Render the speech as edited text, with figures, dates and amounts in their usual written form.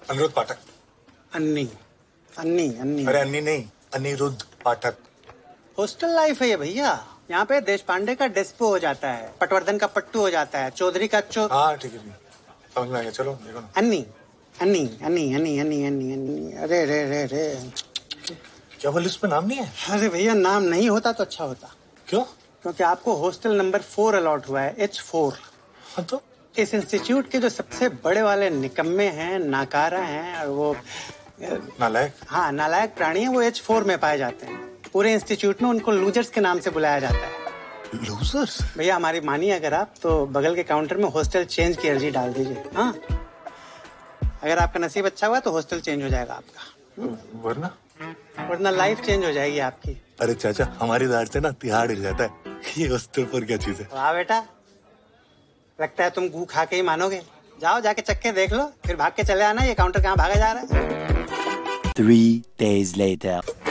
अनिरुद्ध पाठक। अन्नी अन्नी अन्नी अरे अन्नी नहीं, अनिरुद्ध पाठक। हॉस्टल लाइफ है ये भैया। यहाँ पे देश पांडे का डेस्पो हो जाता है, पटवर्धन का पट्टू हो जाता है, चौधरी का हाँ ठीक है, समझ में आ गया। चलो देखो ना। अन्नी अन्नी अन्नी अन्नी अन्नी अन्नी अन्नी। अरे रे रे रे, क्या वो लिस्ट में नाम नहीं है? अरे भैया नाम नहीं होता तो अच्छा होता। क्यों? क्योंकि आपको हॉस्टल नंबर 4 अलॉट हुआ है, H4। हाँ तो इस इंस्टीट्यूट के जो सबसे बड़े वाले निकम्मे हैं, नाकारा हैं और वो नालायक। हाँ नालायक प्राणी हैं, वो H4 में पाए जाते हैं। पूरे इंस्टीट्यूट में उनको लूजर्स के नाम से बुलाया जाता है। लूजर्स? भैया हमारी मानिए अगर आप तो बगल के काउंटर में हॉस्टल चेंज की अर्जी डाल दीजिए। हाँ अगर आपका नसीब अच्छा हुआ तो हॉस्टल चेंज हो जाएगा आपका, वरना लाइफ चेंज हो जाएगी आपकी। अरे चाचा, हमारी दाढ़ से ना तिहाड़ हिल जाता है। ये हॉस्टल पर क्या चीज है? वाह बेटा, लगता है तुम गू खा के ही मानोगे। जाओ जाके चक्के देख लो, फिर भाग के चले आना। ये काउंटर कहाँ भागा जा रहा है। 3 days later.